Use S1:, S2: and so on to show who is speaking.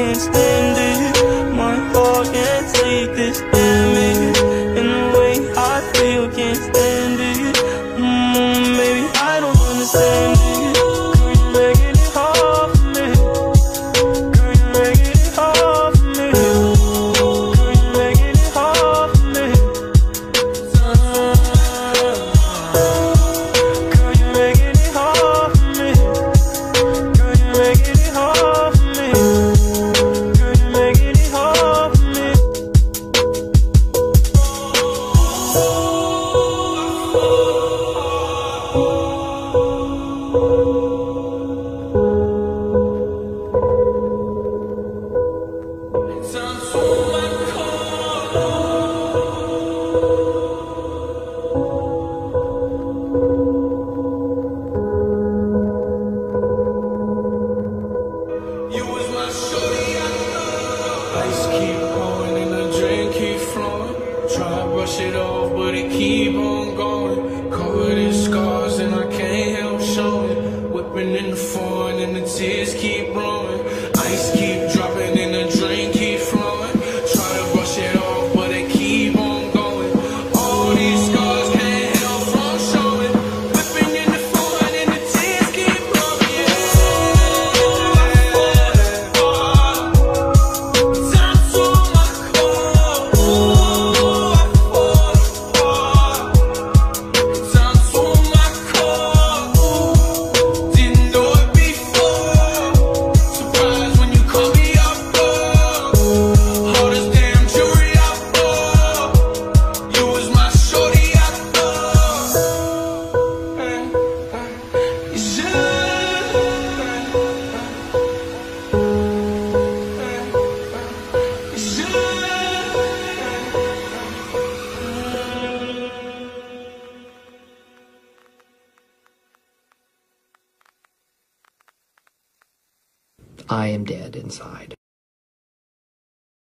S1: can't stand it. My heart can't take this damage. And the way I feel, can't stand it. Maybe I don't understand it. Girl, you're making it hard for me. Girl, you're making it hard for me. Girl, you're making it hard for me. Girl, you're making it hard for me. Girl, you're making it hard for me. Girl, you're making it hard for me.
S2: Ice keep pouring and the drink keep flowing. Try to brush it off, but it keep on going. Covered in scars and I can't help showing. Whipping in the foreign and the tears keep blowing. Ice keep dropping and the drink keep flowing. Try to brush it off, but it keep on going. All these scars can't help from showing. Whipping in the foreign and the tears keep blowing.
S3: I am dead inside.